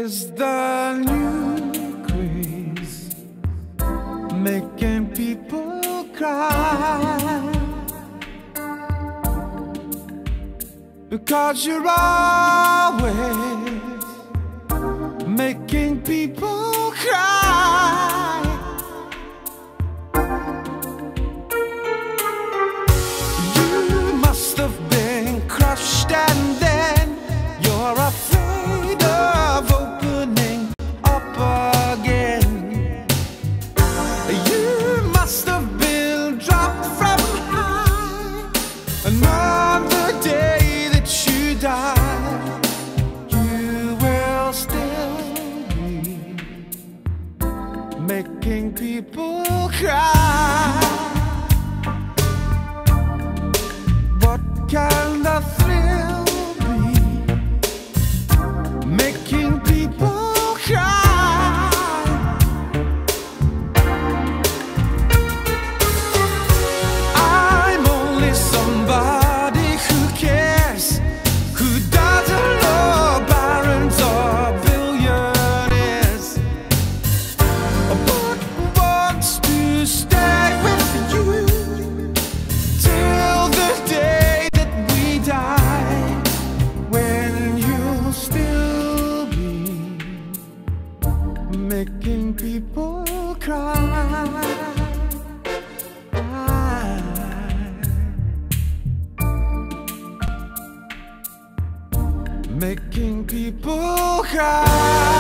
is the new craze, making people cry, because you're always making people cry. You must have been crushed and then you're afraid of opening up again. You must have been dropped from high, and on the day that you die, you will still be making people cry. What kind of thrill making people cry? I'm only somebody who cares, who doesn't know barons or billionaires, but wants to stay with you till the day that we die, when you'll still making people cry. Making people cry.